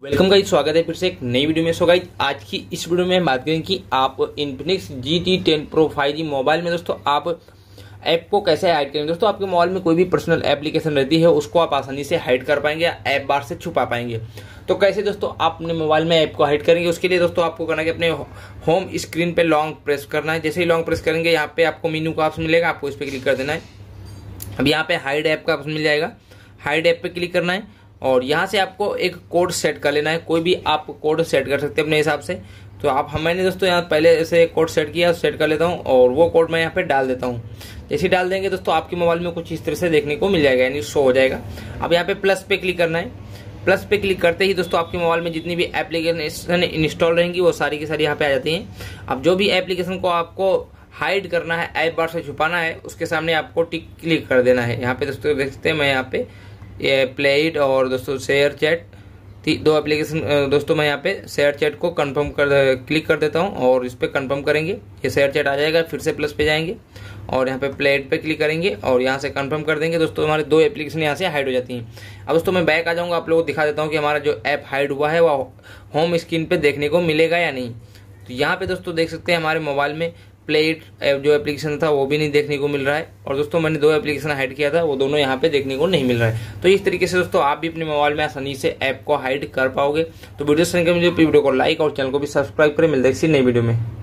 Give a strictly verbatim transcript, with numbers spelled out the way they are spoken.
Welcome guys, स्वागत है फिर से एक नई वीडियो में। सो गाइस, आज की इस वीडियो में हम बात करेंगे कि आप Infinix G T ten pro five G mobile में दोस्तों आप ऐप को कैसे हाइड करेंगे। दोस्तों आपके मोबाइल में कोई भी पर्सनल एप्लीकेशन रहती है उसको आप आसानी से हाइड कर पाएंगे या ऐप बार से छुपा पाएंगे। तो कैसे दोस्तों आप अपने मोबाइल में ऐप को हाइड करेंगे, उसके लिए दोस्तों आपको करना है कि अपने होम स्क्रीन पे लॉन्ग प्रेस करना है। जैसे ही लॉन्ग प्रेस करेंगे यहाँ पे आपको मेनू का ऑप्शन मिलेगा, आपको इस पर क्लिक कर देना है। अब यहाँ पे हाइड ऐप का ऑप्शन मिल जाएगा, हाइड ऐप पे क्लिक करना है और यहाँ से आपको एक कोड सेट कर लेना है। कोई भी आप कोड सेट कर सकते हैं अपने हिसाब से। तो आप हम मैंने दोस्तों यहाँ पहले ऐसे कोड सेट किया, सेट कर लेता हूँ और वो कोड मैं यहाँ पे डाल देता हूँ। जैसे डाल देंगे दोस्तों आपके मोबाइल में कुछ इस तरह से देखने को मिल जाएगा, यानी शो हो जाएगा। अब यहाँ पे प्लस पे क्लिक करना है। प्लस पे क्लिक करते ही दोस्तों आपके मोबाइल में जितनी भी एप्लीकेशन इंस्टॉल रहेंगी वो सारी की सारी यहाँ पे आ जाती हैं। अब जो भी एप्लीकेशन को आपको हाइड करना है, ऐप बार से छुपाना है, उसके सामने आपको टिक क्लिक कर देना है। यहाँ पे दोस्तों देख सकते हैं मैं यहाँ पे ये प्ले इट और दोस्तों शेयर चैट, दो एप्लीकेशन दोस्तों मैं यहाँ पे शेयर चैट को कंफर्म कर क्लिक कर देता हूँ और इस पर कंफर्म करेंगे, ये शेयर चैट आ जाएगा। फिर से प्लस पे जाएंगे और यहाँ पे प्ले इट पे क्लिक करेंगे और यहाँ से कंफर्म कर देंगे। दोस्तों हमारे दो एप्लीकेशन यहाँ से हाइड हो जाती हैं। अब दोस्तों मैं बैक आ जाऊँगा, आप लोगों को दिखा देता हूँ कि हमारा जो ऐप हाइड हुआ है वह होम स्क्रीन पर देखने को मिलेगा या नहीं। तो यहाँ पे दोस्तों देख सकते हैं हमारे मोबाइल में प्ले इट जो एप्लीकेशन था वो भी नहीं देखने को मिल रहा है और दोस्तों मैंने दो एप्लीकेशन हाइड किया था वो दोनों यहाँ पे देखने को नहीं मिल रहा है। तो इस तरीके से दोस्तों आप भी अपने मोबाइल में आसानी से ऐप को हाइड कर पाओगे। तो वीडियो सुनकर मुझे वीडियो को लाइक और चैनल को भी सब्सक्राइब करें। मिलते हैं किसी नई वीडियो में।